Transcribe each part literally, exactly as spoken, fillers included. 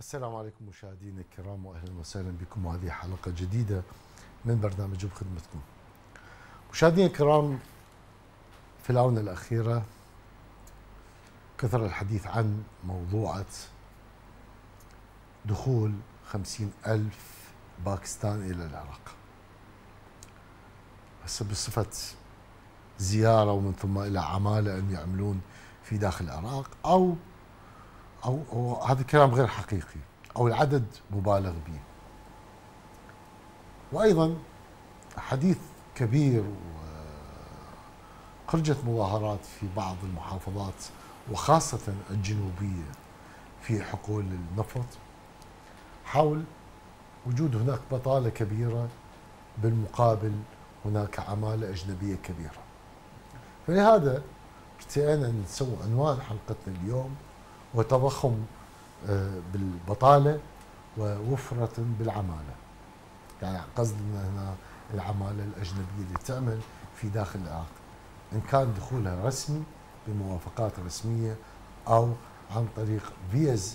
السلام عليكم مشاهدينا الكرام، واهلا وسهلا بكم، وهذه حلقه جديده من برنامج بخدمتكم. مشاهدينا الكرام، في الاونه الاخيره كثر الحديث عن موضوعة دخول خمسين ألف باكستان إلى العراق، هسه بصفة زيارة ومن ثم إلى عمالة أن يعملون في داخل العراق، أو أو, أو هذا الكلام غير حقيقي، أو العدد مبالغ به. وأيضا حديث كبير، وخرجت مظاهرات في بعض المحافظات وخاصة الجنوبية في حقول النفط حول وجود هناك بطالة كبيرة، بالمقابل هناك عمالة أجنبية كبيرة. فلهذا ابتدينا نسوي عنوان حلقتنا اليوم وتضخم بالبطالة ووفرة بالعمالة، يعني قصدنا هنا العمالة الأجنبية اللي تعمل في داخل العراق، إن كان دخولها رسمي بموافقات رسمية أو عن طريق فيز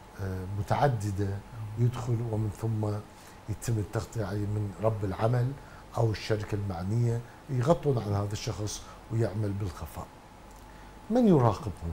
متعددة يدخل ومن ثم يتم التغطية عليه من رب العمل أو الشركة المعنية، يغطون عن هذا الشخص ويعمل بالخفاء. من يراقبهم؟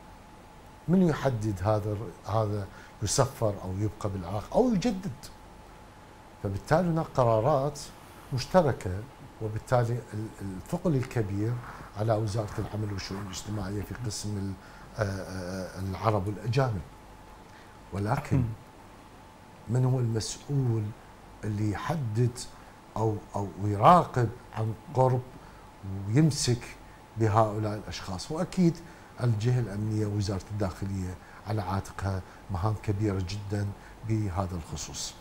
من يحدد هذا هذا يسفر أو يبقى بالعراق أو يجدد؟ فبالتالي هناك قرارات مشتركة، وبالتالي الثقل الكبير على وزارة العمل والشؤون الاجتماعية في قسم العرب والأجانب. ولكن من هو المسؤول اللي يحدد أو أو يراقب عن قرب ويمسك بهؤلاء الأشخاص؟ وأكيد الجهة الأمنية ووزارة الداخلية على عاتقها مهام كبيرة جدا بهذا الخصوص.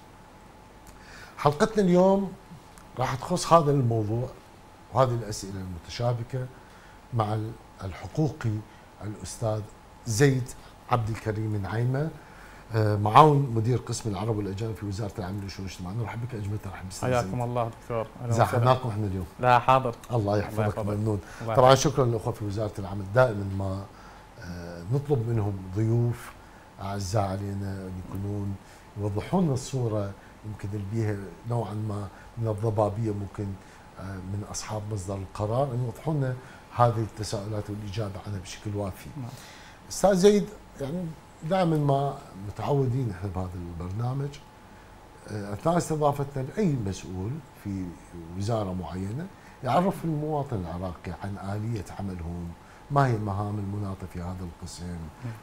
حلقتنا اليوم راح تخص هذا الموضوع وهذه الأسئلة المتشابكة مع الحقوقي الأستاذ زيد عبد الكريم نعيمة، معاون مدير قسم العرب والأجانب في وزارة العمل والشؤون الاجتماعية. نرحب بك أجمل ترحب. حياكم الله دكتور. زحمناكم احنا اليوم. لا حاضر. الله يحفظك. ممنون. طبعا شكرا للأخوة في وزارة العمل، دائما ما نطلب منهم ضيوف أعزاء علينا أن يكونون يوضحون لنا الصورة يمكن البيها نوعا ما من الضبابية، ممكن من أصحاب مصدر القرار أن يوضحون لنا هذه التساؤلات والإجابة عنها بشكل وافي. أستاذ زيد، يعني دائما ما متعودين احنا بهذا البرنامج اثناء استضافتنا لاي مسؤول في وزاره معينه يعرف المواطن العراقي عن اليه عملهم، ما هي المهام المناطه في هذا القسم،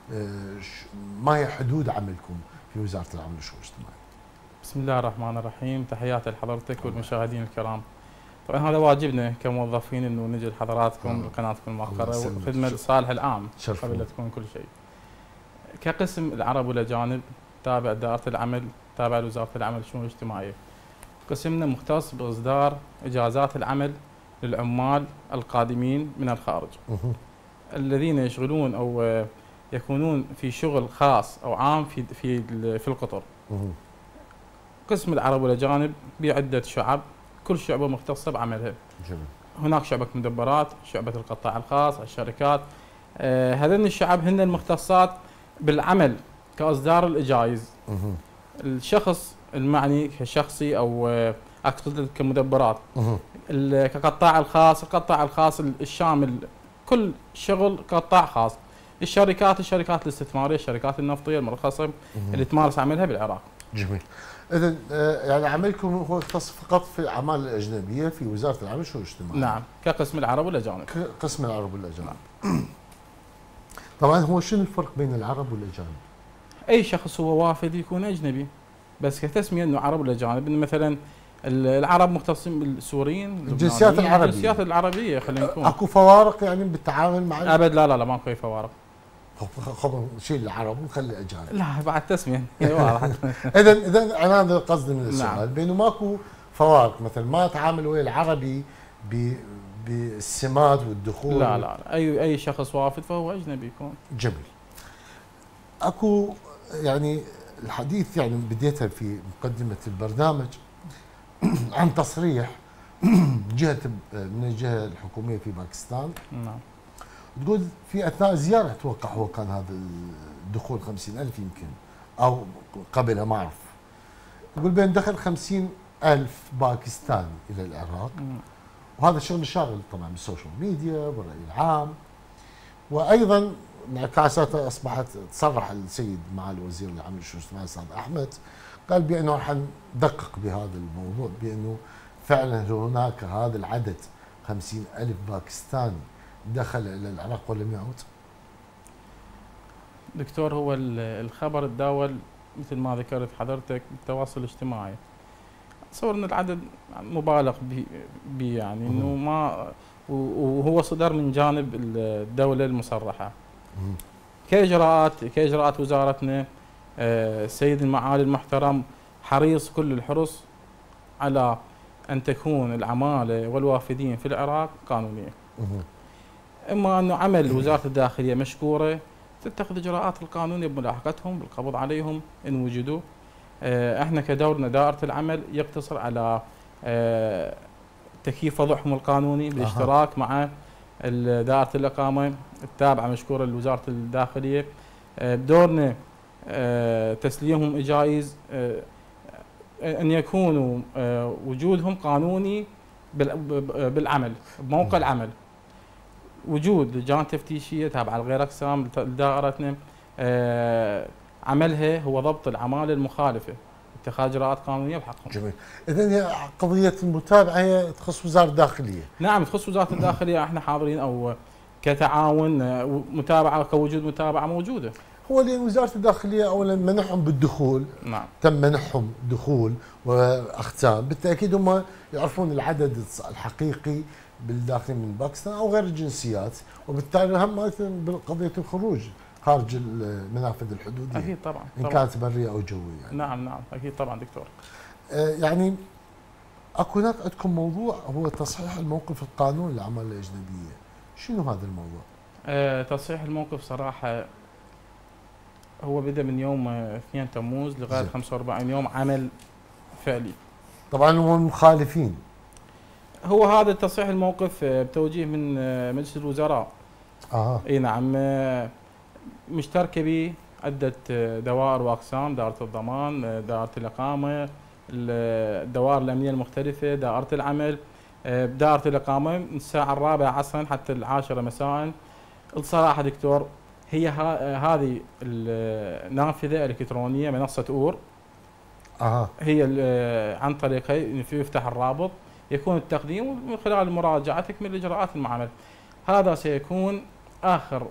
ما هي حدود عملكم في وزاره العمل والشؤون الاجتماعيه. بسم الله الرحمن الرحيم، تحياتي لحضرتك والمشاهدين الكرام. طبعا هذا واجبنا كموظفين انه نجي لحضراتكم بقناتكم الموقره وخدمه الصالح العام قبل لا تكون كل شيء. كقسم العرب والأجانب تابع دائرة العمل، تابع لوزارة العمل والشؤون الاجتماعية. قسمنا مختص بإصدار إجازات العمل للعمال القادمين من الخارج الذين يشغلون أو يكونون في شغل خاص أو عام في في في القطر. قسم العرب والأجانب بعدة شعب، كل شعبة مختصة بعملها. جميل. هناك شعبة مدبرات، شعبة القطاع الخاص، الشركات. آه هذين الشعب هن المختصات بالعمل كاصدار الاجايز. الشخص المعني كشخصي او اقصد كمدبرات، كقطاع الخاص، القطاع الخاص الشامل كل شغل قطاع خاص. الشركات الشركات الاستثماريه، الشركات النفطيه المرخصه اللي تمارس عملها بالعراق. جميل. اذا يعني عملكم هو يختص فقط في الاعمال الاجنبيه في وزاره العمل والشؤون الاجتماعيه. نعم، كقسم العرب والاجانب. قسم العرب والاجانب. نعم. طبعا هو شنو الفرق بين العرب والاجانب؟ اي شخص هو وافد يكون اجنبي، بس كتسميه انه عرب والاجانب، انه مثلا العرب مختصين بالسوريين، الجنسيات العربيه، الجنسيات العربيه خلينا نكون. اكو فوارق يعني بالتعامل مع ابد؟ لا لا لا ماكو اي فوارق. خب شيل العرب ونخلي الاجانب. لا بعد تسميه. اذا اذا انا هذا قصدي من السؤال. نعم. بينه ماكو فوارق، مثلا ما اتعامل ويا العربي ب بالسماد والدخول. لا لا اي اي شخص وافد فهو اجنبي يكون. جميل. اكو يعني الحديث يعني بديتها في مقدمه البرنامج عن تصريح جهه من الجهه الحكوميه في باكستان. نعم. تقول في اثناء زياره اتوقع هو كان هذا الدخول خمسين ألف يمكن او قبلها ما اعرف. يقول بين دخل خمسين ألف باكستاني الى العراق، وهذا شغل شاغل طبعا بالسوشيال ميديا والراي العام، وايضا انعكاساته اصبحت. تصرح السيد معالي وزير العمل والشؤون الاجتماعيه الاستاذ احمد، قال بانه راح ندقق بهذا الموضوع، بانه فعلا هناك هذا العدد خمسين ألف باكستاني دخل الى العراق ولم يعود. دكتور، هو الخبر تداول مثل ما ذكرت حضرتك بالتواصل الاجتماعي. اتصور ان العدد مبالغ به، يعني انه ما، وهو صدر من جانب الدوله المصرحه. كاجراءات كاجراءات وزارتنا، السيد المعالي المحترم حريص كل الحرص على ان تكون العماله والوافدين في العراق قانونيه. اما انه عمل وزاره الداخليه مشكوره، تتخذ اجراءات القانونيه بملاحقتهم بالقبض عليهم ان وجدوا. احنا كدورنا دائره العمل يقتصر على تكييف وضعهم القانوني بالاشتراك أه. مع دائره الاقامه التابعه مشكوره لوزاره الداخليه. بدورنا تسليمهم اجايز ان يكونوا وجودهم قانوني بالعمل بموقع العمل. وجود لجان تفتيشيه تابعه لغير اقسام لدائرتنا، عملها هو ضبط العماله المخالفه، اتخاذ اجراءات قانونيه بحقهم. جميل. اذا هي قضيه المتابعه هي تخص وزاره الداخليه. نعم تخص وزاره الداخليه، احنا حاضرين او كتعاون متابعه كوجود متابعه موجوده. هو لان وزاره الداخليه اولا منحهم بالدخول. نعم. تم منحهم دخول واختام، بالتاكيد هم يعرفون العدد الحقيقي بالداخل من باكستان او غير الجنسيات، وبالتالي هم بقضيه الخروج خارج المنافذ الحدوديه. اكيد طبعا. ان طبعًا. كانت بريه او جويه يعني. نعم نعم اكيد طبعا دكتور. آه يعني اكو هناك عندكم موضوع هو تصحيح الموقف القانوني للعماله الاجنبيه، شنو هذا الموضوع؟ آه تصحيح الموقف صراحه هو بدا من يوم اثنين تموز لغايه زي. خمسة وأربعين يوم عمل فعلي. طبعا هم المخالفين. هو هذا تصحيح الموقف بتوجيه من مجلس الوزراء. اه اي نعم، مشتركه به عده دوائر واقسام، دائره الضمان، دائره الاقامه، الدوائر الامنيه المختلفه، دائره العمل. بدائره الاقامه من الساعه الرابعه عصرا حتى العاشره مساء. الصراحه دكتور هي هذه النافذه الالكترونيه منصه اور. اها هي عن طريقها يفتح الرابط، يكون التقديم ومن خلال مراجعة تكمل اجراءات المعامله. هذا سيكون اخر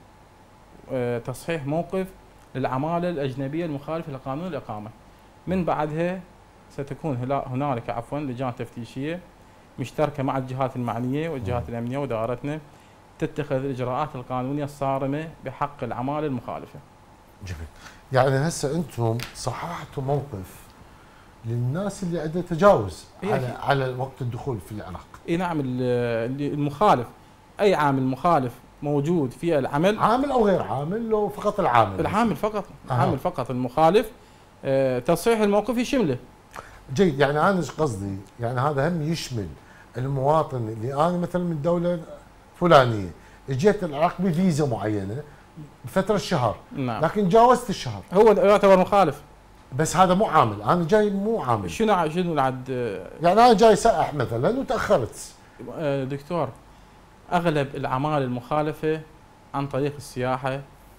تصحيح موقف للعماله الاجنبيه المخالفه لقانون الاقامه. من بعدها ستكون هنالك عفوا لجان تفتيشيه مشتركه مع الجهات المعنيه والجهات الامنيه ودائرتنا تتخذ الاجراءات القانونيه الصارمه بحق العماله المخالفه. جميل. يعني هسه انتم صححتوا موقف للناس اللي عندها تجاوز إيه على على وقت الدخول في العراق. اي نعم، المخالف اي عامل مخالف موجود في العمل، عامل او غير عامل، لو فقط العامل. العامل فقط. آه. عامل فقط المخالف. آه تصحيح الموقف يشمله. جيد. يعني انا ايش قصدي؟ يعني هذا هم يشمل المواطن اللي انا مثلا من دوله فلانيه اجيت العراق بفيزا معينه بفتره الشهر. نعم. لكن جاوزت الشهر، هو يعتبر مخالف. بس هذا مو عامل، انا جاي مو عامل. شنو شنو العد؟ يعني انا جاي سائح مثلا وتاخرت. دكتور، اغلب العماله المخالفه عن طريق السياحه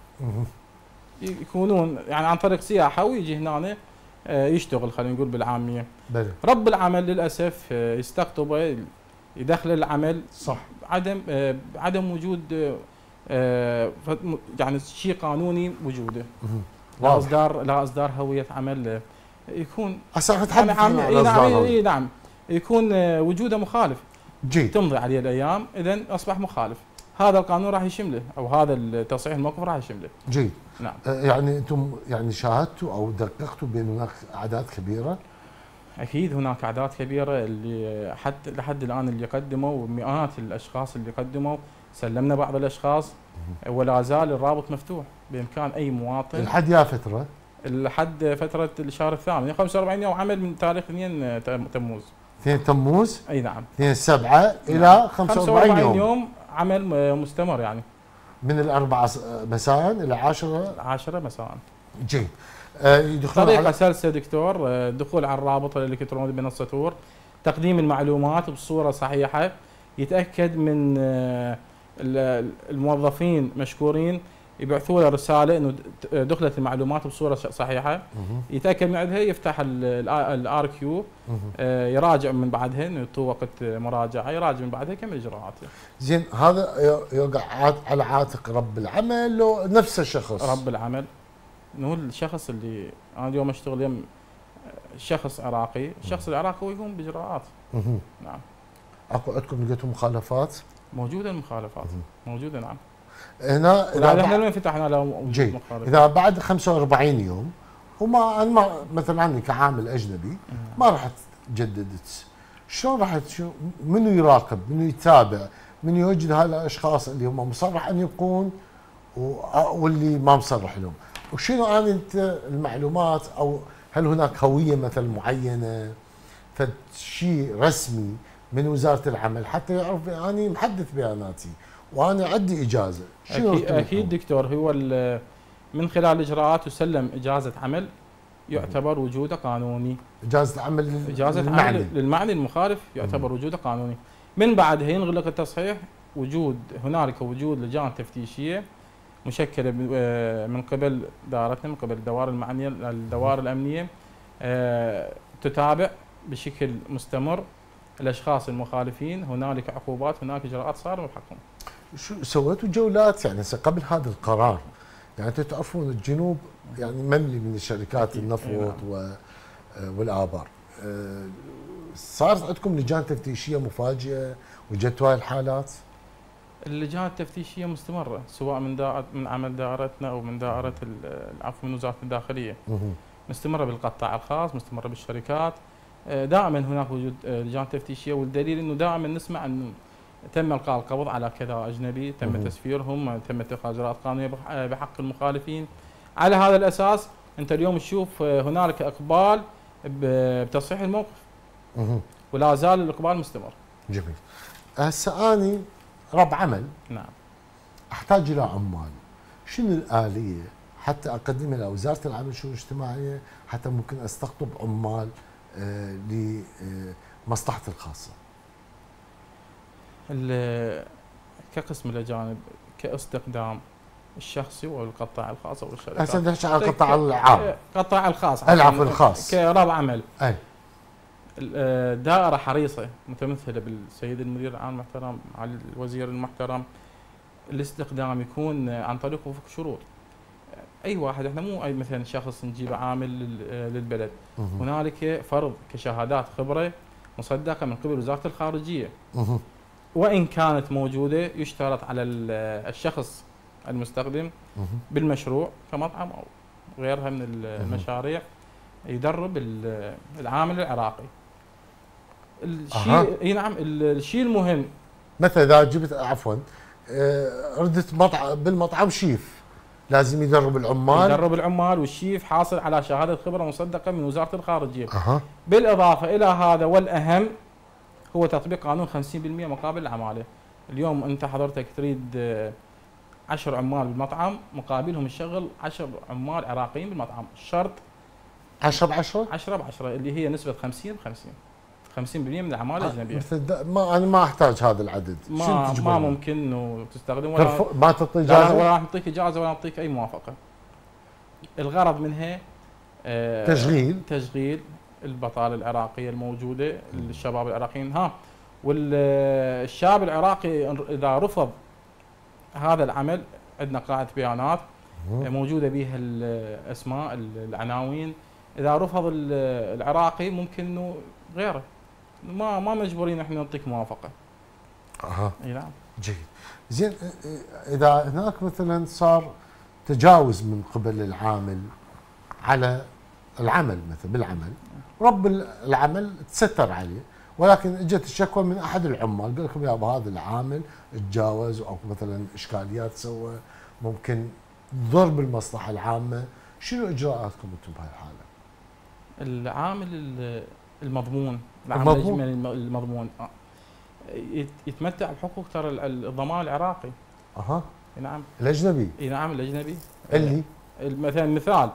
يكونون يعني عن طريق سياحه ويجي هنا يشتغل، خلينا نقول بالعاميه. بلي. رب العمل للاسف يستقطبه يدخل العمل. صح. عدم عدم وجود يعني شيء قانوني وجوده. لا اصدار لا اصدار هويه عمل يكون هسه نتحدث عن اي نعم يكون وجوده مخالف. جيد. تمضي عليه الايام اذا اصبح مخالف. هذا القانون راح يشمله او هذا التصحيح الموقف راح يشمله. جيد. نعم. يعني انتم يعني شاهدتوا او دققتوا بان هناك اعداد كبيره؟ اكيد هناك اعداد كبيره اللي حتى لحد الان اللي قدموا، مئات الاشخاص اللي قدموا، سلمنا بعض الاشخاص ولا زال الرابط مفتوح بامكان اي مواطن. لحد يا فتره؟ لحد فتره الشهر الثامن، خمسة وأربعين يوم عمل من تاريخ اثنين تموز. اثنين تموز؟ اي نعم. اثنين سبعة الى خمسة وأربعين يوم. يوم عمل مستمر يعني. من الأربعة مساء إلى عشرة عشرة مساء. جيد. آه يدخلون طريقه على سلسه دكتور، الدخول على الرابط الالكتروني بمنصه تور، تقديم المعلومات بصوره صحيحه، يتاكد من الموظفين مشكورين يبعثوا له رساله انه دخلت المعلومات بصوره صحيحه، يتاكد من عندها، يفتح الار كيو، يراجع من بعدها، انه يعطوه وقت مراجعه، يراجع من بعدها يكمل اجراءاته. زين، هذا يوقع على عاتق رب العمل لو نفس الشخص؟ رب العمل، انه الشخص اللي انا اليوم اشتغل يم شخص عراقي، الشخص العراقي هو يقوم باجراءات. نعم. اكو عندكم لقيتوا مخالفات؟ موجوده المخالفات، موجوده نعم. هنا اذا احنا وين فتحنا له جيد. اذا بعد خمسة وأربعين يوم، وما انا ما مثلا عني كعامل اجنبي ما راح تجددت، شلون راح منو يراقب؟ منو يتابع؟ منو يوجد هالاشخاص اللي هم مصرح ان يبقون واللي ما مصرح لهم؟ وشنو انا انت المعلومات، او هل هناك هويه مثلا معينه، فشيء رسمي من وزاره العمل حتى يعرف اني محدث بياناتي وانا عندي اجازه؟ شنو اكيد, أكيد دكتور، هو من خلال الاجراءات يسلم اجازه عمل يعتبر وجوده قانوني. اجازه عمل اجازه للمعني. عمل للمعني المخالف يعتبر وجوده قانوني. من بعدها ينغلق التصحيح، وجود هنالك وجود لجان تفتيشيه مشكله من قبل دارتنا، من قبل الدوائر المعنيه، الدوائر الامنيه، تتابع بشكل مستمر الاشخاص المخالفين، هنالك عقوبات، هناك اجراءات صارمه بحقهم. شو سويتوا جولات يعني قبل هذا القرار؟ يعني انتم تعرفون الجنوب يعني مملي من الشركات النفط والابار، صارت عندكم لجان تفتيشيه مفاجئه وجدتوا هاي الحالات؟ اللجان التفتيشيه مستمره، سواء من دائره من عمل دائرتنا او من دائره العفو من وزاره الداخليه. مستمره بالقطاع الخاص، مستمره بالشركات، دائما هناك وجود لجان تفتيشيه، والدليل انه دائما نسمع انه تم القاء القبض على كذا اجنبي، تم تسفيرهم، تم اتخاذ اجراءات قانونيه بحق المخالفين. على هذا الاساس انت اليوم تشوف هنالك اقبال بتصحيح الموقف. ولا زال الاقبال مستمر. جميل. هسه اني رب عمل. نعم. احتاج الى عمال، شنو الاليه حتى اقدم الى وزاره العمل والشؤون الاجتماعيه حتى ممكن استقطب عمال آه لمصلحتي الخاصه؟ كقسم الاجانب كاستخدام الشخصي والقطاع الخاص او الشركات. هسه نحكي على القطاع العام. القطاع الخاص. العفو الخاص. كرب عمل. اي. دائره حريصه متمثله بالسيد المدير العام المحترم، معالي الوزير المحترم، الاستخدام يكون عن طريق وفق شروط. اي واحد، احنا مو اي مثلا شخص نجيبه عامل للبلد، هنالك فرض كشهادات خبره مصدقه من قبل وزاره الخارجيه. وان كانت موجوده يشترط على الشخص المستخدم بالمشروع كمطعم او غيرها من المشاريع يدرب العامل العراقي. الشيء اي نعم، الشيء المهم مثلا اذا جبت عفوا ردت مطعم بالمطعم شيف لازم يدرب العمال، يدرب العمال، والشيف حاصل على شهاده خبره مصدقه من وزاره الخارجيه. أه. بالاضافه الى هذا والاهم هو تطبيق قانون خمسين بالمئة مقابل العماله. اليوم انت حضرتك تريد عشر عمال بالمطعم، مقابلهم تشغل عشر عمال عراقيين بالمطعم، الشرط عشرة بعشرة؟ عشرة بعشرة اللي هي نسبة خمسين بخمسين. خمسين بالمئة من العمالة الأجنبية. مثل ما أنا ما أحتاج هذا العدد. ما ما ممكن إنه تستخدم ولا ما تعطي إجازة؟ ولا راح نعطيك إجازة ولا نعطيك أي موافقة. الغرض منها آه تشغيل تشغيل البطالة العراقية الموجودة، الشباب العراقيين. ها، والشاب العراقي إذا رفض هذا العمل، عندنا قاعدة بيانات موجودة بها الأسماء العناوين، إذا رفض العراقي ممكن إنه غيره، ما ما مجبورين احنا نعطيك موافقة. اها. اي نعم. جيد. زين، إذا هناك مثلا صار تجاوز من قبل العامل على العمل، مثلا بالعمل، رب العمل تستر عليه، ولكن اجت الشكوى من احد العمال قال لكم يا ابو هذا العامل تجاوز او مثلا اشكاليات سوى ممكن تضر بالمصلحه العامه، شنو اجراءاتكم انتم بهاي الحاله؟ العامل المضمون، العامل الاجمالي المضمون يتمتع بحقوق ترى الضمان العراقي. اها. نعم. الاجنبي. اي نعم الاجنبي. اللي مثلا مثال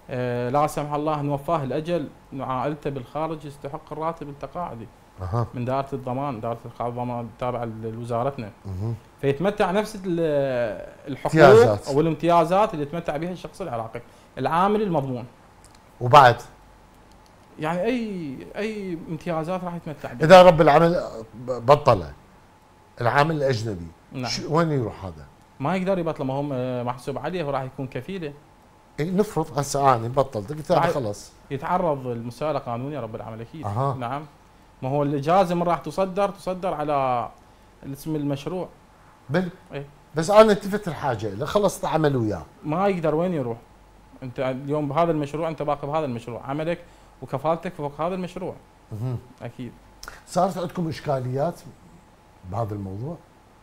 آه لا سمح الله ان وفاه الاجل انه عائلته بالخارج يستحق الراتب التقاعدي أه. من دائره الضمان، دائره الضمان التابعه لوزارتنا. أه. فيتمتع نفس الحقوق او الامتيازات اللي يتمتع بها الشخص العراقي العامل المضمون. وبعد يعني اي اي امتيازات راح يتمتع بها. اذا رب العمل بطله العامل الاجنبي، نعم. وين يروح هذا؟ ما يقدر يبطل، ما هو محسوب عليه، هو راح يكون كفيله. إيه نفرض هسه انا بطلت قلت هذا خلص يتعرض للمساءله قانونيه رب العمل اكيد. أه. نعم. ما هو الاجازه من راح تصدر تصدر على اسم المشروع. بل ايه بس انا التفت الحاجه له خلص عمل وياه ما يقدر وين يروح. انت اليوم بهذا المشروع، انت باقي بهذا المشروع، عملك وكفالتك فوق هذا المشروع. مه. اكيد. صارت عندكم اشكاليات بهذا الموضوع؟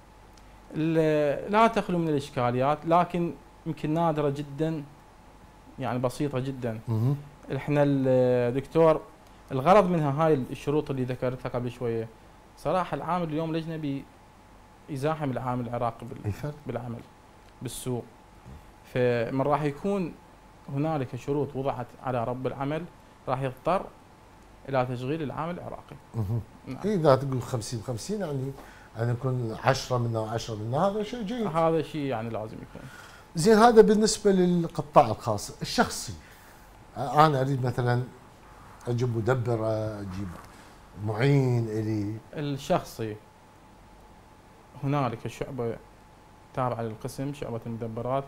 لا تخلو من الاشكاليات، لكن يمكن نادره جدا، يعني بسيطه جدا. مه. احنا الدكتور الغرض منها هاي الشروط اللي ذكرتها قبل شويه، صراحه العامل اليوم الاجنبي يزاحم العامل العراقي بالعمل بالسوق، فمن راح يكون هنالك شروط وضعت على رب العمل راح يضطر الى تشغيل العامل العراقي. نعم. اذا تقول خمسين خمسين يعني ان يكون عشرة منا وعشرة منا، هذا شيء جيد. هذا شيء يعني لازم يكون زين. هذا بالنسبه للقطاع الخاص. الشخصي انا اريد مثلا اجيب مدبره، اجيب معين الي. الشخصي هنالك شعبه تابعه للقسم، شعبه المدبرات.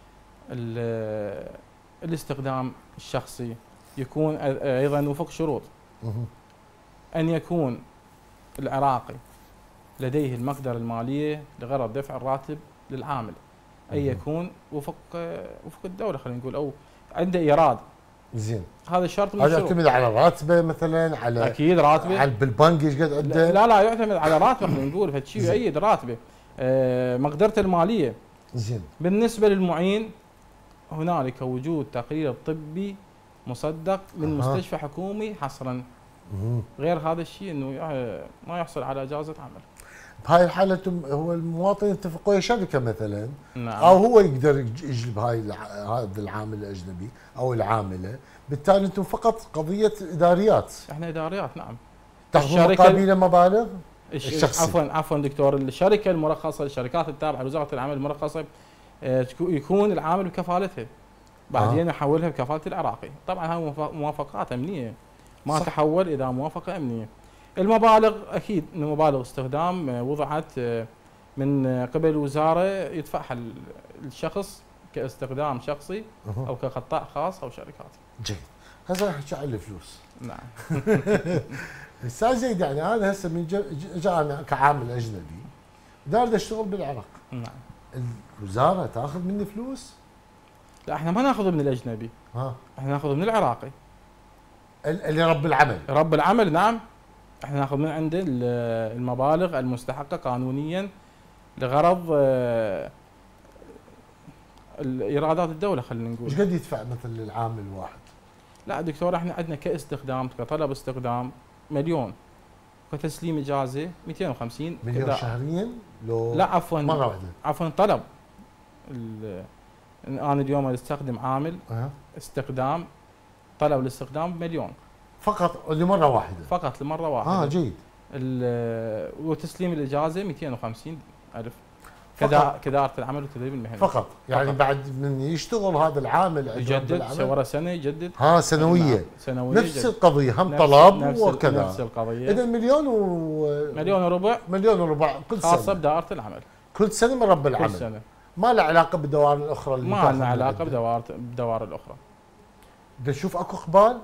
الاستخدام الشخصي يكون ايضا وفق شروط ان يكون العراقي لديه المقدره الماليه لغرض دفع الراتب للعامل، ان يكون وفق وفق الدوله خلينا نقول، او عنده ايراد. زين. هذا شرط من الشروط. هذا يعتمد على راتبه مثلا، على اكيد راتبه، على بالبنك ايش قد عنده؟ لا لا يعتمد على راتبه خلينا نقول، فشيء يؤيد راتبه، آه مقدرته الماليه. زين. بالنسبه للمعين هنالك وجود تقرير طبي مصدق من أه. مستشفى حكومي حصرا. مه. غير هذا الشيء انه ما يحصل على اجازه عمل. بهاي الحاله هو المواطن يتفق ويا شركه مثلا، نعم. او هو يقدر يجلب هاي هذا العامل الاجنبي او العامله، بالتالي انتم فقط قضيه اداريات. احنا اداريات نعم. تاخذون مقابله مبالغ؟ الشخصي. عفوا عفوا دكتور، الشركه المرخصه، الشركات التابعه لوزاره العمل المرخصه يكون العامل بكفالتها، بعدين يحولها بكفاله العراقي. طبعا هاي موافقات امنيه، ما صح. تحول اذا موافقه امنيه. المبالغ اكيد انه مبالغ استخدام وضعت من قبل الوزاره يدفعها الشخص كاستخدام شخصي او كقطاع خاص او شركات. جيد. هسه نحكي عن الفلوس. نعم. استاذ زيد، يعني انا هسه من جاء انا كعامل اجنبي دار اشتغل بالعراق. نعم. الوزاره تاخذ مني فلوس؟ لا احنا ما ناخذ من الاجنبي. ها. احنا ناخذ من العراقي. اللي رب العمل. رب العمل نعم. احنا ناخذ من عنده المبالغ المستحقه قانونيا لغرض الايرادات الدوله خلينا نقول. ايش قد يدفع مثلا للعامل الواحد؟ لا دكتور، احنا عندنا كاستخدام كطلب استخدام مليون، كتسليم اجازه مئتين وخمسين. مليون شهريا؟ لو لا عفوا مره واحده. عفوا طلب. انا اليوم استخدم عامل أه. استخدام طلب الاستخدام مليون فقط لمره واحده. فقط لمره واحده. اه جيد. وتسليم الاجازه مئتين وخمسين ألف كدارة العمل والتدريب المهني فقط. يعني فقط. بعد من يشتغل هذا العامل يجدد ورا سنه يجدد. ها سنويه. سنويه نفس يجدد. القضيه هم نفس طلب نفس وكذا. نفس القضيه. اذا مليون و مليون وربع. مليون وربع كل سنه. خاصه بدائره العمل. كل سنه من رب العمل. كل سنه. ما له علاقه بالدوائر الاخرى اللي ما لنا علاقه بدوائر بالدوائر الاخرى. بدنا نشوف اكو اقبال؟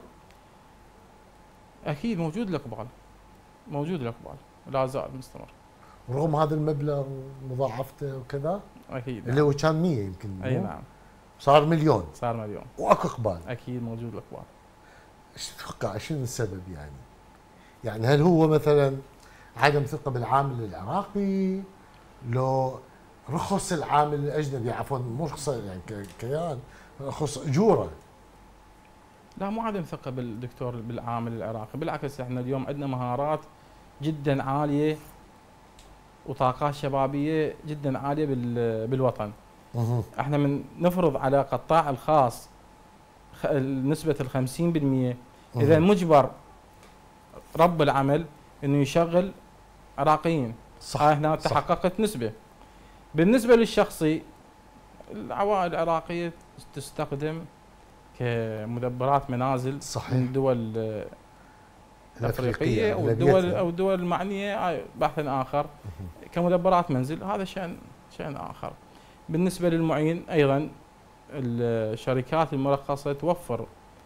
اكيد موجود الاقبال. موجود الاقبال لا زال مستمر. رغم هذا المبلغ ومضاعفته وكذا؟ اكيد. اللي هو كان مية يمكن. اي نعم. صار مليون. صار مليون. واكو اقبال. اكيد موجود الاقبال. ايش تتوقع شنو السبب يعني؟ يعني هل هو مثلا عدم ثقه بالعامل العراقي؟ لو رخص العامل الاجنبي، عفوا مو رخصه يعني كيان، رخص اجوره. لا مو عدم ثقه بالدكتور بالعامل العراقي، بالعكس احنا اليوم عندنا مهارات جدا عاليه وطاقات شبابيه جدا عاليه بالوطن. احنا من نفرض على قطاع الخاص نسبة ال خمسين بالمئة إذا مجبر رب العمل إنه يشغل عراقيين. صح. هاي هنا تحققت نسبة. بالنسبة للشخصي العوائل العراقية تستخدم كمدبرات منازل صحيح. من دول الأفريقية أو الدول أو الدول المعنية بحث آخر كمدبرات منزل، هذا شأن شأن آخر. بالنسبة للمعين أيضا الشركات المرخصة توفر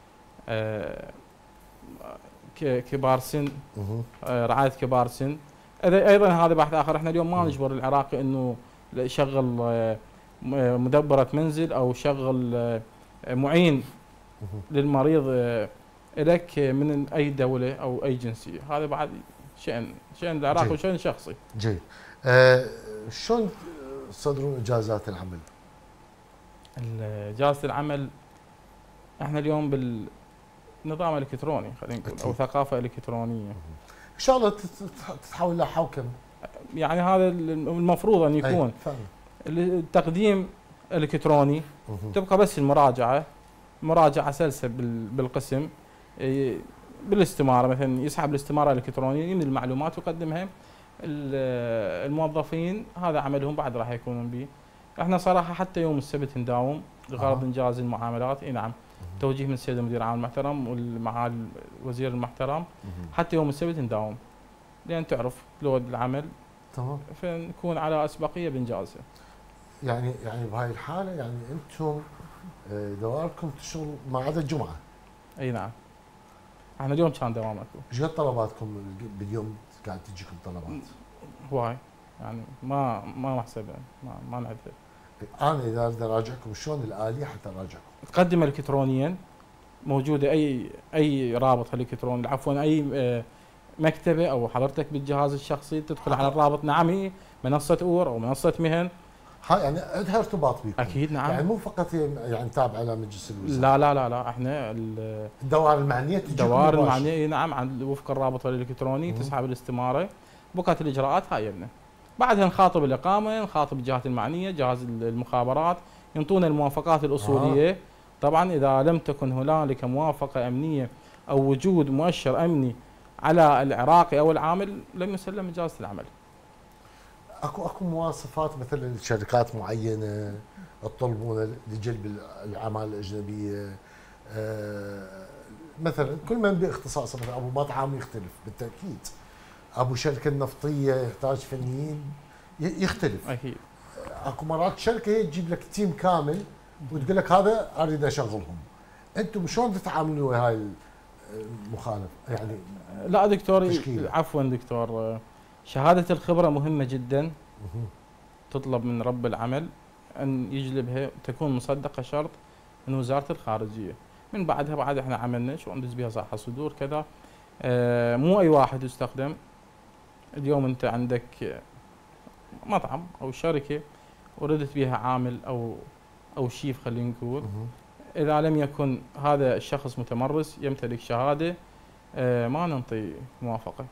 كبار سن، رعاية كبار سن. أيضا هذا بحث آخر. احنا اليوم ما نجبر العراقي إنه يشغل مدبرة منزل أو يشغل معين للمريض لك من أي دولة أو أي جنسية. هذا بعد شأن شأن العراق وشأن شخصي. جيد. أه شلون تصدرون إجازات العمل؟ إجازة العمل احنا اليوم بالنظام الإلكتروني خلينا نقول أو ثقافة إلكترونية. إن شاء الله تتحول لحوكمة. يعني هذا المفروض أن يكون التقديم إلكتروني، تبقى بس المراجعة مراجعة سلسة بالقسم بالاستمارة، مثلا يسحب الاستمارة الإلكترونية من المعلومات ويقدمها الموظفين. هذا عملهم بعد راح يكونون به. احنا صراحة حتى يوم السبت نداوم لغرض آه. انجاز المعاملات. اي نعم، توجيه من السيد المدير العام المحترم والمعالي الوزير المحترم. حتى يوم السبت نداوم لان تعرف لود العمل، تمام، فنكون على اسبقية بانجازه. يعني يعني بهاي الحالة يعني انتم دوامكم تشتغل ما عدا الجمعة. اي نعم، احنا اليوم كان دوام اكو. ايش قد طلباتكم باليوم قاعد تجيكم طلبات؟ هواي، يعني ما ما محسبه، ما ما نعدها. انا اذا اريد اراجعكم شلون الآلية حتى اراجعكم؟ تقدم الكترونيا، موجوده اي اي رابط الكتروني، عفوا اي مكتبه او حضرتك بالجهاز الشخصي تدخل على الرابط. نعم، هي منصه اور او منصه مهن. ها يعني عندها ارتباط بكم؟ اكيد نعم. يعني مو فقط يعني تابعه لمجلس الوزراء. لا لا لا لا، احنا الدوائر المعنيه الدوائر المعنيه نعم عند وفق الرابط الالكتروني تسحب الاستماره، بقت الاجراءات هاي لنا. بعدها نخاطب الاقامه، نخاطب الجهات المعنيه، جهاز المخابرات، ينطونا الموافقات الاصوليه. آه. طبعا اذا لم تكن هنالك موافقه امنيه او وجود مؤشر امني على العراقي او العامل لم يسلم اجازه العمل. اكو اكو مواصفات مثلا شركات معينه تطلبون لجلب العماله الاجنبيه؟ أه مثلا كل من باختصاصه، مثلا ابو مطعم يختلف بالتاكيد، ابو شركه نفطيه يحتاج فنيين يختلف اكيد. اكو مرات شركه هي تجيب لك تيم كامل وتقول لك هذا اريد اشغلهم. انتم شلون تتعاملون ويا هاي المخالفه؟ يعني لا دكتور، عفوا دكتور، شهاده الخبره مهمه جدا، تطلب من رب العمل ان يجلبها، تكون مصدقه شرط من وزاره الخارجيه. من بعدها بعد احنا عملنا شو ندز بها صحه صدور كذا. آه مو اي واحد يستخدم. اليوم انت عندك مطعم او شركه وردت بها عامل او او شيف خلينا نقول، اذا لم يكن هذا الشخص متمرس يمتلك شهاده آه ما ننطي موافقه،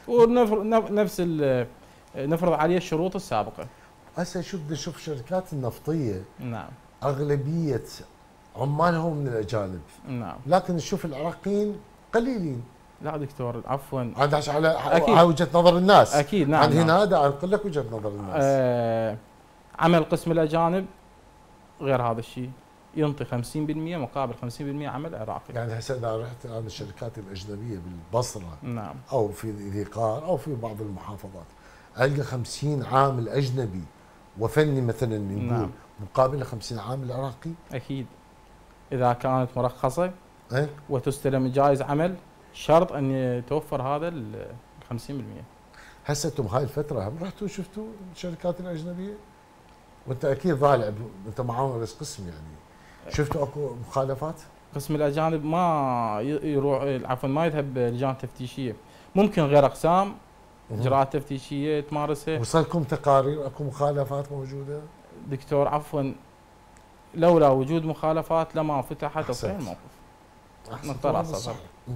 ونفس نفرض عليه الشروط السابقه. هسه شوف بدي اشوف الشركات النفطيه نعم اغلبيه عمالهم من الاجانب. نعم. لكن نشوف العراقيين قليلين. لا دكتور عفوا، هذا على على وجهه نظر الناس. اكيد نعم. عند هنا هذا انقل لك وجهه نظر الناس. آه عمل قسم الاجانب غير هذا الشيء، ينطي خمسين بالمئة مقابل خمسين بالمئة عمل عراقي. يعني هسه اذا رحت انا الشركات الاجنبيه بالبصره نعم او في ذيقار او في بعض المحافظات القى خمسين عامل اجنبي وفني مثلا نقول، نعم، مقابل خمسين عامل عراقي. اكيد اذا كانت مرخصه أه؟ وتستلم جائزه عمل شرط ان يتوفر هذا ال خمسين بالمئة. هسه انتم هاي الفتره هم رحتوا شفتوا الشركات الاجنبيه؟ وانت اكيد ضالع، انت معاون رئيس قسم، يعني شفتوا اكو مخالفات؟ قسم الاجانب ما يروح، عفوا ما يذهب لجان تفتيشيه، ممكن غير اقسام اجراءات تفتيشيه تمارسها. وصلكم تقارير اكو مخالفات موجوده؟ دكتور عفوا، لولا وجود مخالفات لما فتحت تصحيح الموقف. نضطر صح.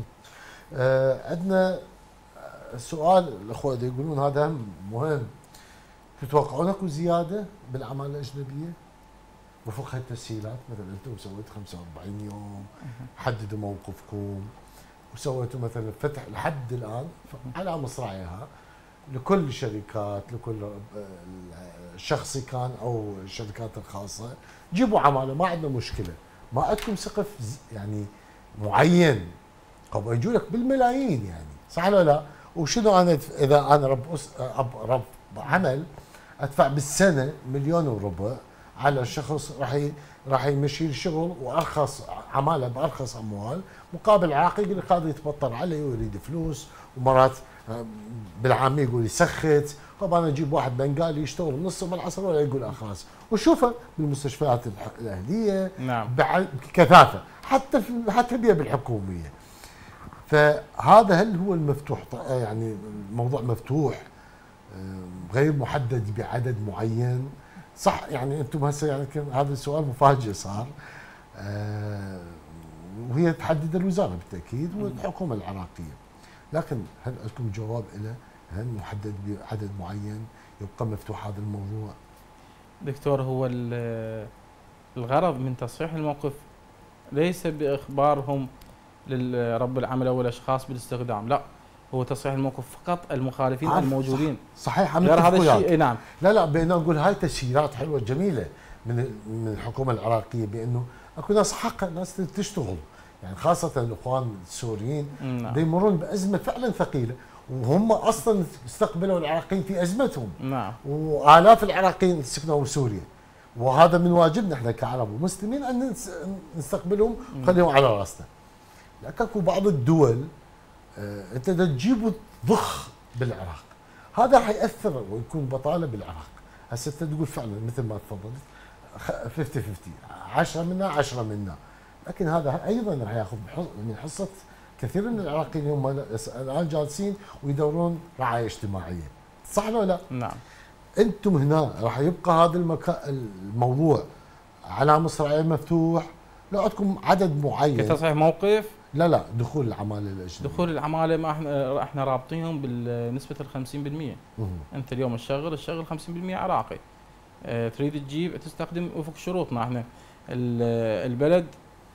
آه عندنا سؤال الاخوه يقولون هذا مهم، تتوقعون اكو زياده بالعماله الاجنبيه؟ وفق هالتسهيلات مثلا انتم سويتوا خمسة وأربعين يوم، حددوا موقفكم وسويتوا مثلا فتح لحد الان على مصراعيها لكل الشركات، لكل شخصي كان او الشركات الخاصه، جيبوا عماله ما عندنا مشكله، ما عندكم سقف يعني معين او يجوا لك بالملايين يعني، صح ولا لا؟ وشنو انا اذا انا رب رب عمل ادفع بالسنه مليون وربع على شخص راح راح يمشي الشغل وارخص عماله بارخص اموال، مقابل عراقي يقول لك هذا يتبطر علي ويريد فلوس، ومرات بالعاميه يقول يسخت، طب انا اجيب واحد بنغالي يشتغل نص بالعصر ولا يقول اخلاص، وشوفه بالمستشفيات الاهليه نعم بكثافه، حتى في حتى بالحكوميه. فهذا هل هو المفتوح يعني الموضوع مفتوح غير محدد بعدد معين؟ صح يعني انتم هسه يعني هذا السؤال مفاجئ صار، آه وهي تحدد الوزاره بالتاكيد والحكومه العراقيه، لكن هل لكم جواب له؟ هل محدد بعدد معين يبقى مفتوح هذا الموضوع؟ دكتور، هو الغرض من تصحيح الموقف ليس باخبارهم لرب العمل او الاشخاص بالاستخدام، لا، هو تصحيح الموقف فقط المخالفين عارف الموجودين. صحيح، غير هذا الشيء. نعم، لا لا بأنه نقول هاي تسهيلات حلوه جميله من من الحكومه العراقيه، بانه اكو ناس حقا ناس تشتغل، يعني خاصه الاخوان السوريين نعم. يمرون بازمه فعلا ثقيله، وهم اصلا استقبلوا العراقيين في ازمتهم. نعم. والاف العراقيين سكنوا بسوريا، وهذا من واجبنا احنا كعرب ومسلمين ان نستقبلهم ونخليهم على راسنا. لكن اكو بعض الدول اه انت تجيبوا ضخ بالعراق، هذا راح ياثر ويكون بطاله بالعراق. هسه انت تقول فعلا مثل ما تفضلت خمسين خمسين، عشرة منا عشرة منا، لكن هذا ايضا راح ياخذ من حصه كثير من العراقيين هم الان جالسين ويدورون رعايه اجتماعيه، صح ولا لا؟ نعم. انتم هنا راح يبقى هذا المكان الموضوع على مصراعيه مفتوح، لو عندكم عدد معين كتصحيح موقف؟ لا لا دخول العماله الاجنبيه، دخول العماله ما احنا احنا رابطينهم بنسبه ال خمسين بالمئة. انت اليوم الشغل الشغل خمسين بالمئة عراقي، اه تريد تجيب تستخدم وفق شروطنا احنا. البلد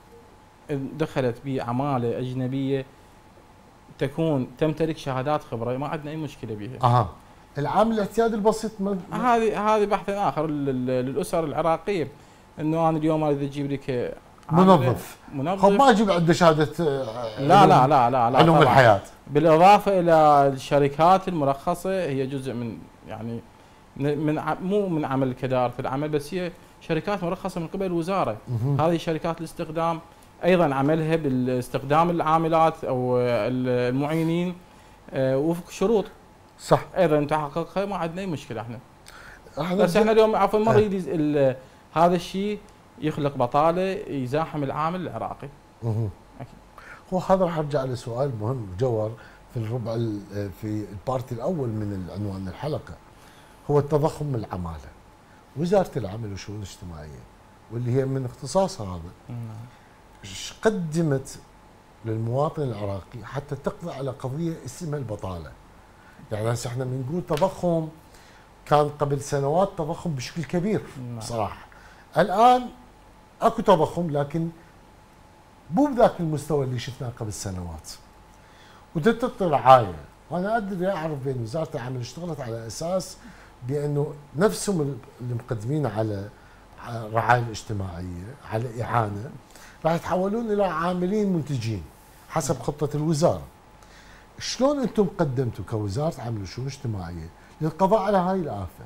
دخلت بعماله اجنبيه تكون تمتلك شهادات خبره، ما عندنا اي مشكله بها. اها العامل الاعتيادي البسيط هذه هذه بحث اخر للاسر العراقيه، انه انا اليوم اريد اجيب لك منظف منظف خب ما اجيب عنده شهاده لا لا لا لا, لا علوم الحياه، بالاضافه الى الشركات المرخصه، هي جزء من يعني من مو من عمل كدائره العمل، بس هي شركات مرخصه من قبل الوزاره. هذه شركات الاستخدام ايضا عملها باستخدام العاملات او المعينين وفق شروط صح، ايضا تحققها، ما عندنا اي مشكله احنا. بس احنا اليوم عفوا ما نريد هذا الشيء يخلق بطاله يزاحم العامل العراقي. اها هو هذا راح ارجع لسؤال مهم جوهر في الربع في البارتي الاول من عنوان الحلقه، هو التضخم العماله. وزاره العمل والشؤون الاجتماعيه واللي هي من اختصاصها هذا ايش قدمت للمواطن العراقي حتى تقضي على قضيه اسمها البطاله؟ يعني هسه احنا بنقول تضخم، كان قبل سنوات تضخم بشكل كبير بصراحه، الان اكو تضخم لكن مو بذاك المستوى اللي شفناه قبل سنوات. وتعطي رعايه، وانا ادري اعرف بين وزاره العمل اشتغلت على اساس بانه نفسهم اللي مقدمين على الرعايه الاجتماعيه على اعانه راح يتحولون الى عاملين منتجين حسب خطه الوزاره. شلون انتم قدمتوا كوزاره عمل وشؤون اجتماعيه للقضاء على هاي الافه؟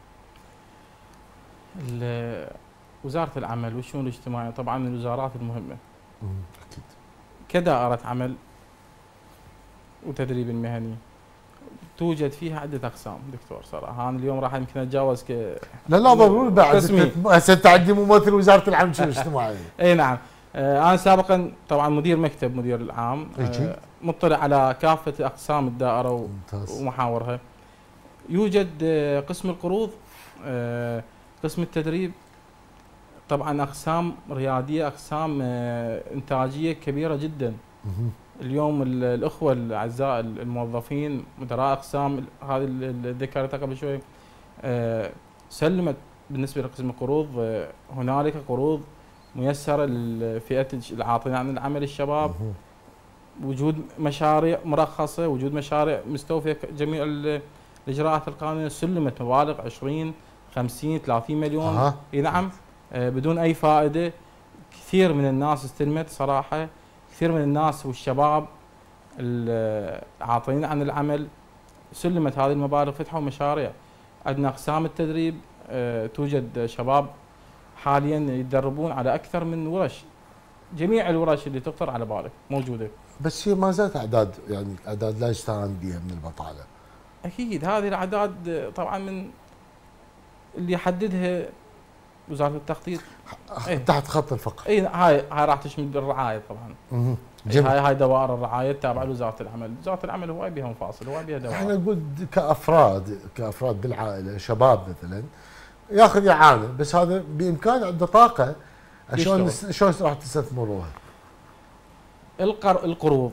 وزاره العمل والشؤون الاجتماعيه طبعا من الوزارات المهمه. اكيد. كدائره عمل وتدريب المهني توجد فيها عده اقسام دكتور صراحه. انا اليوم راح يمكن اتجاوز ك لا لا ضروري بعد هسه انت عندي ممثل وزاره العمل والشؤون الاجتماعيه. اي نعم. آه انا سابقا طبعا مدير مكتب مدير العام، آه مطلع على كافه اقسام الدائره ومحاورها. يوجد آه قسم القروض، آه قسم التدريب، طبعا اقسام رياديه، اقسام آه انتاجيه كبيره جدا. اليوم الاخوه الاعزاء الموظفين مدراء اقسام هذه اللي ذكرتها قبل شوي آه سلمت بالنسبه لقسم القروض هنالك قروض ميسره للفئه العاطلين عن العمل الشباب، وجود مشاريع مرخصه، وجود مشاريع مستوفيه جميع الاجراءات القانونيه، سلمت مبالغ عشرين خمسين ثلاثين مليون. أه. اي نعم، بدون اي فائده. كثير من الناس استلمت صراحه، كثير من الناس والشباب العاطلين عن العمل سلمت هذه المبالغ، فتحوا مشاريع. عندنا اقسام التدريب، توجد شباب حاليا يتدربون على اكثر من ورش، جميع الورش اللي تخطر على بالك موجوده. بس هي ما زالت اعداد، يعني اعداد لا يستهان بها من البطاله. اكيد هذه الاعداد طبعا من اللي يحددها وزاره التخطيط تحت خط الفقر. اي هاي هاي راح تشمل بالرعايه طبعا. هاي هاي دوائر الرعايه التابعه لوزاره العمل، وزاره العمل هواي بها مفاصل، هواي بها دوائر. احنا نقول كافراد كافراد بالعائله، شباب مثلا ياخذ يعاني، بس هذا بامكان عنده طاقه، شلون شلون راح تستثمروها؟ القر القروض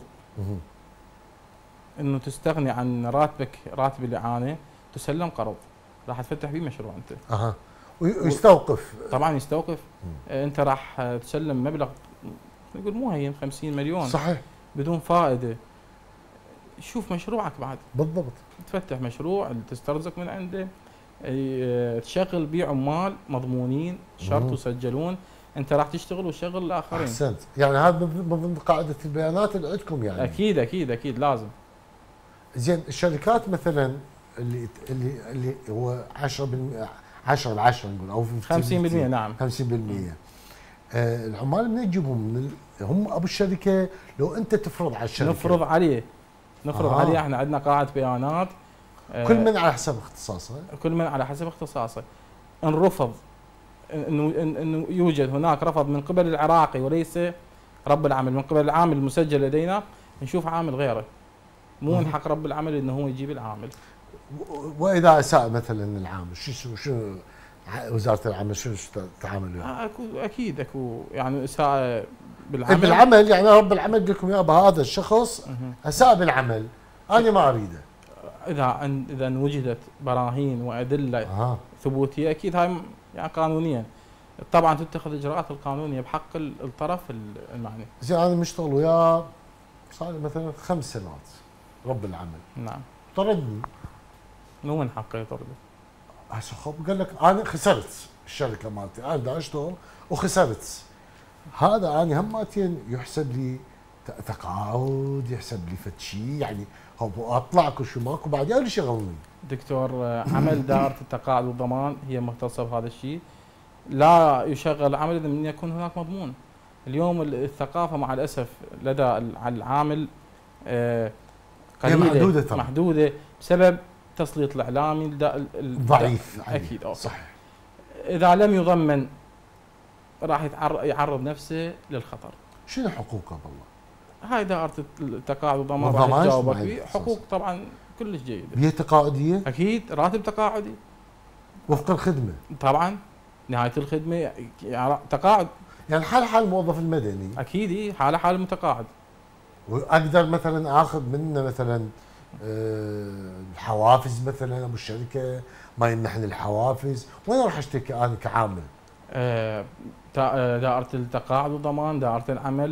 انه تستغني عن راتبك، راتب الاعانه، تسلم قرض راح تفتح به مشروع انت. اها ويستوقف. طبعا يستوقف. مم. انت راح تسلم مبلغ نقول مو هين خمسين مليون صحيح بدون فائده. شوف مشروعك بعد بالضبط، تفتح مشروع تسترزق من عنده، تشغل بيه عمال مضمونين شرط وسجلون، انت راح تشتغل وتشغل الاخرين. احسنت، يعني هذا من ضمن قاعده البيانات اللي عندكم يعني. اكيد اكيد اكيد لازم. زين الشركات مثلا اللي اللي اللي هو عشرة بالمئة عشرة ل عشرة نقول او خمسين بالمئة نعم خمسين بالمئة. آه العمال منين تجيبهم؟ من هم ابو الشركه لو انت تفرض على الشركه؟ نفرض عليه نفرض آه. عليه. احنا عندنا قاعده بيانات، آه كل من على حسب اختصاصه. كل من على حسب اختصاصه. ان رفض انه انه يوجد هناك رفض من قبل العراقي وليس رب العمل، من قبل العامل المسجل لدينا، نشوف عامل غيره. مو من حق رب العمل انه هو يجيب العامل. واذا اساء مثلا العامل، شو شو وزاره العمل شو تعامل وياه؟ اكو اكيد اكو يعني اساءه بالعمل. بالعمل يعني رب العمل يقول لكم يابا هذا الشخص اساء بالعمل، انا ما اريده. اذا اذا وجدت براهين وادله آه. ثبوتيه اكيد هاي يعني قانونيا طبعا تتخذ الاجراءات القانونيه بحق الطرف المعني. زين انا مشتغل وياه صار لي مثلا خمس سنوات رب العمل. نعم. طردني. مو من حقه يطرده. هسه خب قال لك انا خسرت الشركه مالتي، انا بدي اشتغل وخسرت. هذا انا هماتين يحسب لي تقاعد، يحسب لي فد شيء، يعني هو اطلع كل شيء ماكو بعد يا شغلني. دكتور عمل دائره التقاعد والضمان هي مختصه بهذا الشيء. لا يشغل عمل الا من يكون هناك مضمون. اليوم الثقافه مع الاسف لدى العامل قليله محدوده طبعا. محدوده بسبب تسليط الاعلامي ضعيف. اكيد أوه. صحيح. اذا لم يضمن راح يعرض نفسه للخطر. شنو حقوقه بالله؟ هاي دائره التقاعد والضمان راح تجاوبك فيه. حقوق طبعا كلش جيده. بيه تقاعديه؟ اكيد راتب تقاعدي وفق الخدمه طبعا، نهايه الخدمه يعني تقاعد، يعني حال حال الموظف المدني. اكيد اي حاله حال المتقاعد. واقدر مثلا اخذ منه مثلا أه الحوافز، مثلا ابو الشركه ما يمنحني الحوافز، وين اروح اشتكي انا كعامل؟ أه دائره التقاعد والضمان، دائره العمل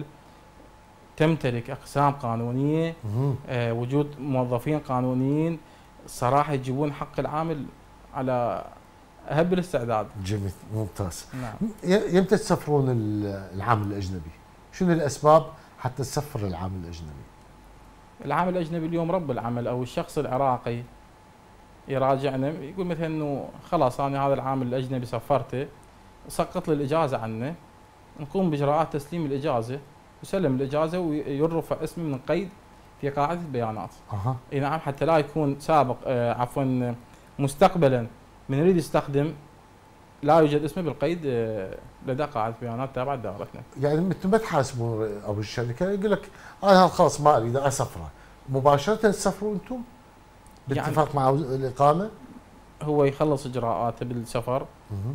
تمتلك اقسام قانونيه. أه وجود موظفين قانونيين صراحه يجيبون حق العامل على اهب الاستعداد. جميل ممتاز. نعم. يمتى تسفرون العامل الاجنبي؟ شنو الاسباب حتى تسفر العامل الاجنبي؟ العامل الاجنبي اليوم رب العمل او الشخص العراقي يراجعنا يقول مثلا انه خلاص انا هذا العامل الاجنبي سفرته، سقط لي الاجازه عنه، نقوم باجراءات تسليم الاجازه، يسلم الاجازه ويرفع اسمه من قيد في قاعده البيانات. اها. اي نعم، حتى لا يكون سابق آه عفوا مستقبلا من يريد يستخدم لا يوجد اسمه بالقيد آه لدى قاعده بيانات تابعه دائرتنا. يعني انتم ما تحاسبون ابو الشركه يقول لك انا خلاص ما اريد اسفره، مباشره تسفروا انتم باتفاق يعني مع الاقامه؟ هو يخلص اجراءاته بالسفر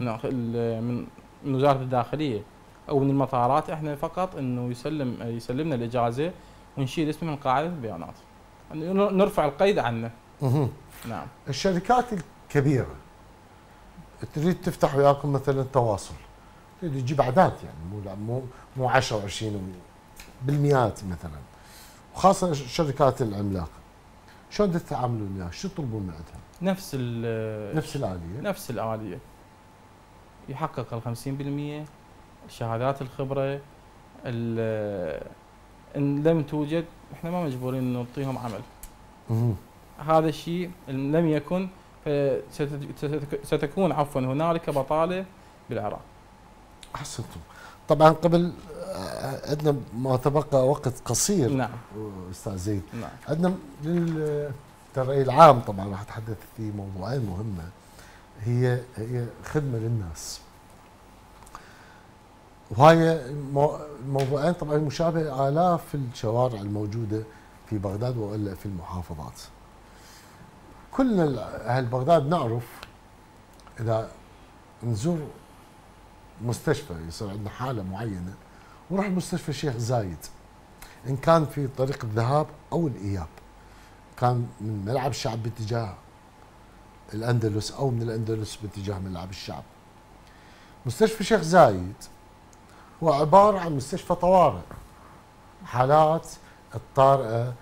من من وزاره الداخليه او من المطارات، احنا فقط انه يسلم يسلمنا الاجازه ونشيل اسمه من قاعده البيانات، نرفع القيد عنه. اها. نعم. الشركات الكبيره تريد تفتح وياكم مثلا تواصل، تريد تجيب اعداد يعني مو مو مو عشرة وعشرين بالمئات مثلا، وخاصه الشركات العملاقه، شلون تتعاملون وياها؟ شو تطلبون من عندها؟ نفس ال نفس الآلية نفس الآلية، يحقق ال خمسين بالمئة شهادات الخبرة. إن لم توجد احنا ما مجبورين نعطيهم عمل. مم. هذا الشيء إن لم يكن ستكون عفوا هنالك بطالة بالعراق. احسنتم. طبعا قبل عندنا ما تبقى وقت قصير. نعم استاذ زيد. نعم. عندنا للرأي العام طبعا راح اتحدث في موضوعين مهمه، هي هي خدمه للناس، وهاي الموضوعين طبعا مشابهه آلاف الشوارع الموجوده في بغداد والا في المحافظات. كلنا اهل بغداد نعرف اذا نزور مستشفى يصير عندنا حاله معينه ونروح مستشفى الشيخ زايد، ان كان في طريق الذهاب او الاياب، كان من ملعب الشعب باتجاه الاندلس او من الاندلس باتجاه ملعب الشعب. مستشفى الشيخ زايد هو عباره عن مستشفى طوارئ، حالات الطارئه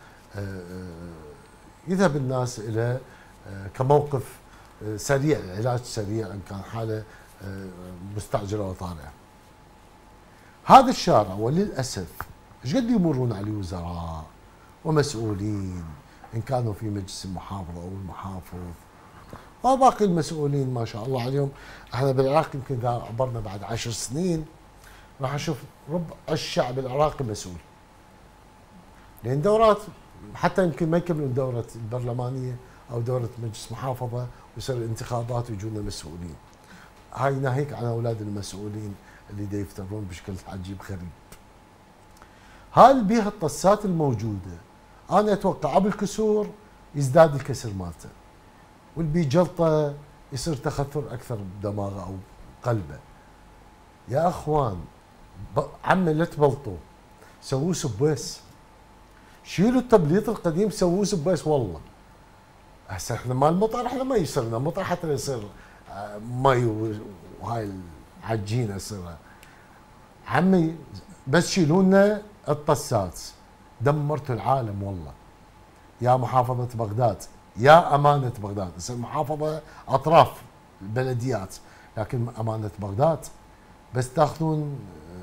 يذهب الناس الى كموقف سريع، علاج سريع ان كان حاله مستعجله وطارئه. هذا الشارع وللاسف ايش قد يمرون عليه وزراء ومسؤولين ان كانوا في مجلس المحافظه او المحافظ وباقي المسؤولين ما شاء الله عليهم. احنا بالعراق يمكن اذا عبرنا بعد عشر سنين راح نشوف ربع الشعب العراقي مسؤول، لان دورات حتى يمكن ما يكملون دوره البرلمانيه او دوره مجلس محافظه ويصير الانتخابات ويجونا مسؤولين. هاي ناهيك عن اولاد المسؤولين اللي دا يفترون بشكل عجيب غريب. هاي البيئه الطسات الموجوده انا اتوقع ابو الكسور يزداد الكسر مالته، والبي جلطه يصير تخثر اكثر بدماغه او قلبه. يا اخوان عمي لا تبلطوا، سووه سبويس، شيلوا التبليط القديم سووه سبويس. والله هسه احنا مال المطر احنا ما يصيرنا مطر حتى يصير مي وهاي العجينه يصير. عمي بس شيلوا لنا الطسات، دمرتوا العالم والله. يا محافظه بغداد يا امانه بغداد، هسه المحافظه اطراف البلديات لكن امانه بغداد بس تاخذون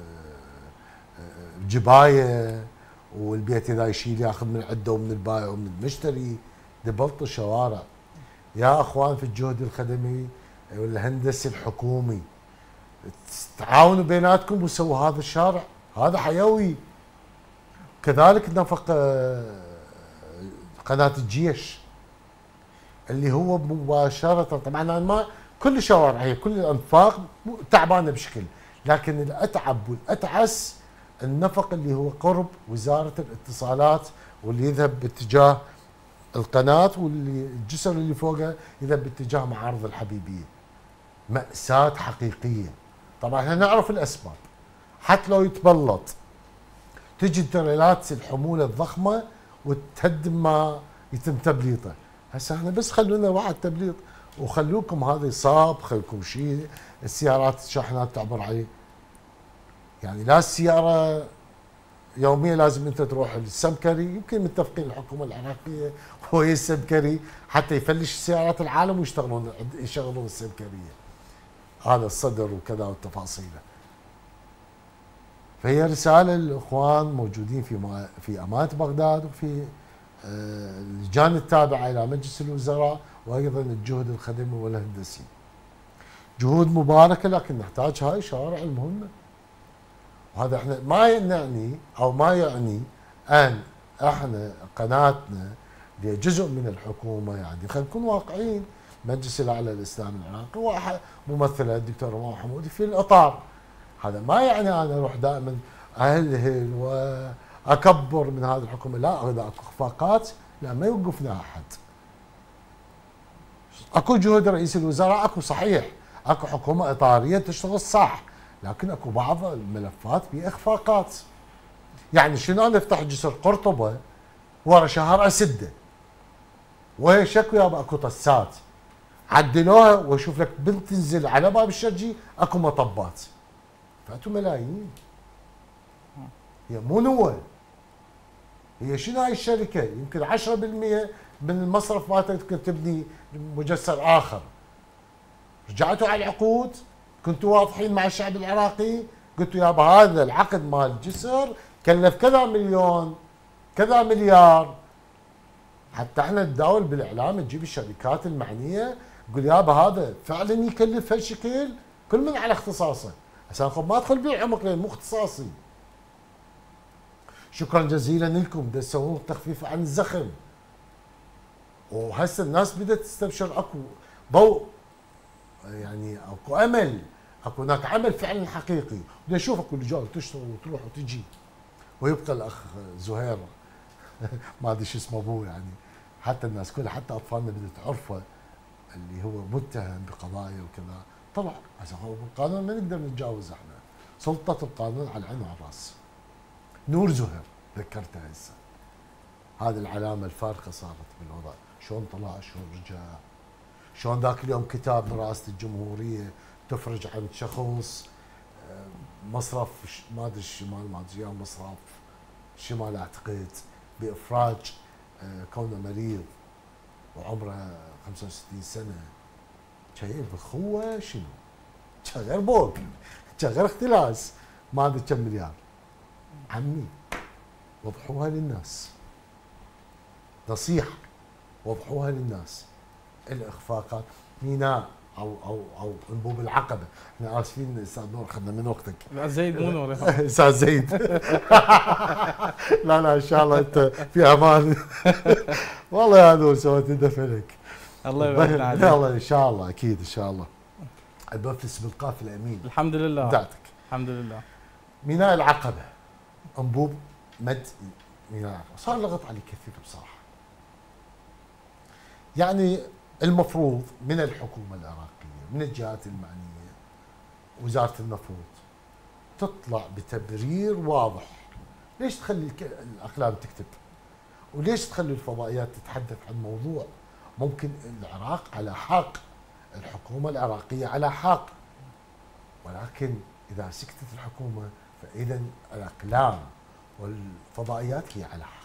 جبايه والبيت اذا يشيل ياخذ من عنده ومن البائع ومن المشتري، دبلطوا الشوارع. يا اخوان في الجهد الخدمي والهندسي الحكومي تعاونوا بيناتكم وسووا هذا الشارع، هذا حيوي. كذلك نفق قناه الجيش اللي هو مباشره، طبعا انا ما كل الشوارع هي كل الانفاق تعبانه بشكل، لكن الاتعب والاتعس النفق اللي هو قرب وزاره الاتصالات واللي يذهب باتجاه القناه، واللي الجسر اللي فوقه يذهب باتجاه معارض الحبيبيه. مأساة حقيقيه. طبعا احنا نعرف الاسباب، حتى لو يتبلط تجي التريلات الحموله الضخمه وتهدم ما يتم تبليطه. هسه احنا بس خلونا واحد تبليط وخلوكم هذا يصاب، خلوكم شيء السيارات الشاحنات تعبر عليه. يعني لا السياره يوميا لازم انت تروح السمكري، يمكن متفقين الحكومه العراقيه وهي السمكري حتى يفلش سيارات العالم ويشتغلون يشغلون السمكريه. هذا الصدر وكذا والتفاصيل. فهي رساله للاخوان موجودين في في امانه بغداد وفي اللجان التابعه الى مجلس الوزراء وايضا الجهد الخدمي والهندسي. جهود مباركه لكن نحتاج هاي الشوارع المهمه. وهذا احنا ما يعني او ما يعني ان احنا قناتنا اللي جزء من الحكومه، يعني خلينا نكون واقعيين، مجلس الاعلى للاسلام العراقي واحد ممثله الدكتور رمضان حمودي في الاطار. هذا ما يعني انا اروح دائما اهلهل واكبر من هذه الحكومه، لا اذا اكو اخفاقات لا ما يوقفنا احد. اكو جهود رئيس الوزراء، اكو صحيح، اكو حكومه اطاريه تشتغل صح، لكن اكو بعض الملفات في اخفاقات. يعني شنو انا افتح جسر قرطبه ورا شهر اسده وهي شكو يابا اكو طسات، عدلوها واشوف لك بنت تنزل على باب الشرجي اكو مطبات، فاتوا ملايين. هي مو نوة، هي شنو هاي الشركه؟ يمكن عشرة بالمئة من المصرف مالتها تمكن تبني مجسر اخر. رجعتوا على العقود، كنتوا واضحين مع الشعب العراقي، قلتوا يابا هذا العقد مال الجسر كلف كذا مليون كذا مليار. حتى احنا نداول بالاعلام تجيب الشركات المعنيه تقول يابا هذا فعلا يكلف هالشكل، كل من على اختصاصه، عشان ما ادخل بالعمق لان مو اختصاصي. شكرا جزيلا لكم تسوون تخفيف عن الزخم، وهسه الناس بدات تستبشر، اكو ضوء يعني، اكو امل، اكو هناك عمل فعلا حقيقي. بدي اشوف اكو رجال تشتغل وتروح وتجي. ويبقى الاخ زهير ما ادري شو اسمه ابوه، يعني حتى الناس كلها حتى اطفالنا بدها تعرفه اللي هو متهم بقضايا وكذا، طلع هسه هو بالقانون ما نقدر نتجاوز احنا، سلطه القانون على العين وعلى الراس. نور زهير ذكرتها هسه، هذه العلامه الفارقه صارت بالوضع، شلون طلع شلون رجع، شلون ذاك اليوم كتاب من رئاسه الجمهوريه تفرج عن شخص مصرف ما ادري الشمال ما ادري مصرف الشمال اعتقد بافراج كونه مريض وعمره خمسة وستين سنه، شايف اخوه شنو؟ كان غير بوق، كان غير اختلاس، ما ادري كم مليار. عمي وضحوها للناس، نصيحه وضحوها للناس. الاخفاقات ميناء او او او انبوب العقبه، احنا اسفين استاذ نور اخذنا من وقتك. لا زيد مو نور استاذ زيد. لا لا ان شاء الله انت في امان. والله يا نور سويت دفنك. الله يبارك عليك. الله ان شاء الله اكيد ان شاء الله. البفلس بالقافله امين. الحمد لله. بدعتك. الحمد لله. ميناء العقبه انبوب مد ميناء العقبه، صار لغط عليه كثير بصراحه. يعني المفروض من الحكومة العراقية من الجهات المعنية وزارة النفط تطلع بتبرير واضح. ليش تخلي الأقلام تكتب؟ وليش تخلي الفضائيات تتحدث عن موضوع ممكن العراق على حق، الحكومة العراقية على حق، ولكن إذا سكتت الحكومة فإذا الأقلام والفضائيات هي على حق.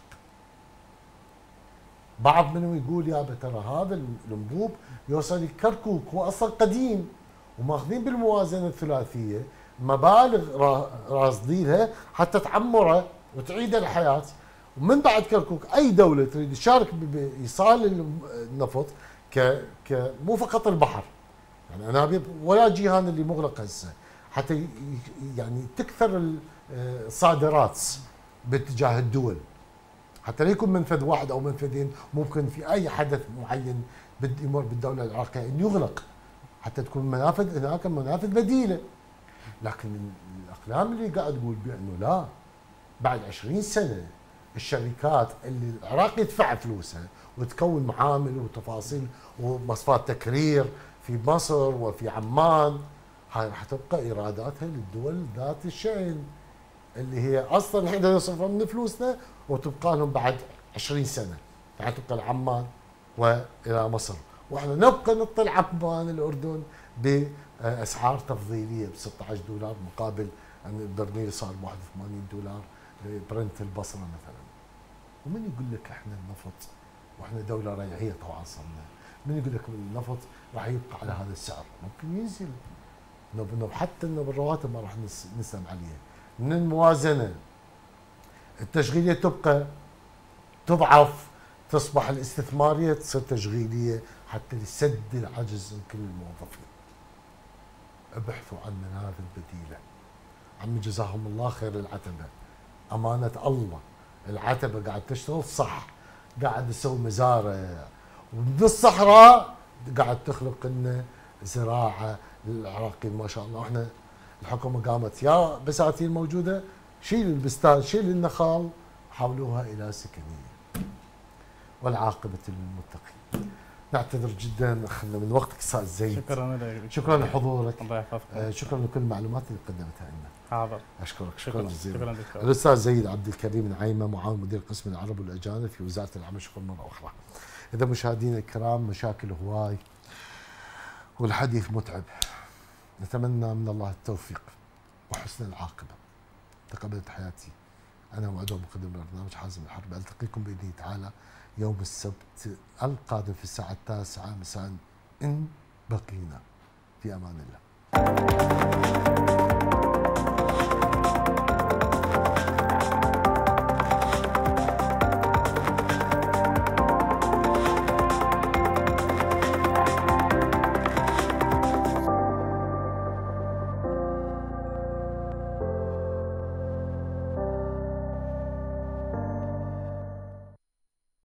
بعض منهم يقول يابا ترى هذا الانبوب يوصل الكركوك، هو اصلا قديم وماخذين بالموازنه الثلاثيه مبالغ راصدينها حتى تعمره وتعيد الحياه. ومن بعد كركوك اي دوله تريد تشارك بايصال النفط ك ك مو فقط البحر، يعني انابيب ولا جيهان اللي مغلق هسه، حتى يعني تكثر الصادرات باتجاه الدول، حتى لا يكون منفذ واحد او منفذين، ممكن في اي حدث معين بده يمر بالدوله العراقيه انه يغلق، حتى تكون منافذ هناك منافذ بديله. لكن الاقلام اللي قاعد تقول بانه لا، بعد عشرين سنه الشركات اللي العراق يدفع فلوسها وتكون معامل وتفاصيل ومصفات تكرير في مصر وفي عمان، هاي راح تبقى ايراداتها للدول ذات الشأن اللي هي اصلا احنا نصرفها من فلوسنا وتبقى لهم بعد عشرين سنه، يعني تبقى لعمان والى مصر، واحنا نبقى نطل عمان الاردن باسعار تفضيليه ب ستة عشر دولار مقابل ان البرميل صار واحد وثمانين دولار برنت البصره مثلا. ومن يقول لك احنا النفط واحنا دوله ريعيه طبعا صرنا، من يقول لك النفط راح يبقى على هذا السعر؟ ممكن ينزل، حتى انه بالرواتب ما راح نسلم عليه. من الموازنه التشغيليه تبقى تضعف، تصبح الاستثماريه تصير تشغيليه حتى لسد العجز من كل الموظفين. ابحثوا عن منافذ بديله. عمي جزاهم الله خير العتبه، امانه الله العتبه قاعد تشتغل صح، قاعد تسوي مزارع، ومن الصحراء قاعد تخلق لنا زراعه للعراقيين ما شاء الله. احنا الحكومه قامت يا بساتين موجوده، شيل البستان شيل النخال حولوها الى سكنيه، والعاقبه للمتقين. نعتذر جدا اخذنا من وقتك استاذ زيد. شكرا لك. شكرا لحضورك. الله يحفظك. آه شكرا لكل المعلومات اللي قدمتها لنا. حاضر. اشكرك شكرا جزيلا. شكرا دكتور. الاستاذ زيد عبد الكريم نعيمه معاون مدير قسم العرب والاجانب في وزاره العمل. شكرا مره اخرى. اذا مشاهدينا الكرام مشاكل هواي والحديث متعب. نتمنى من الله التوفيق وحسن العاقبة. تقبلت حياتي أنا وعدو مقدم البرنامج حازم الحرب. ألتقيكم بإذن تعالى يوم السبت القادم في الساعة التاسعة مساء إن بقينا. في أمان الله.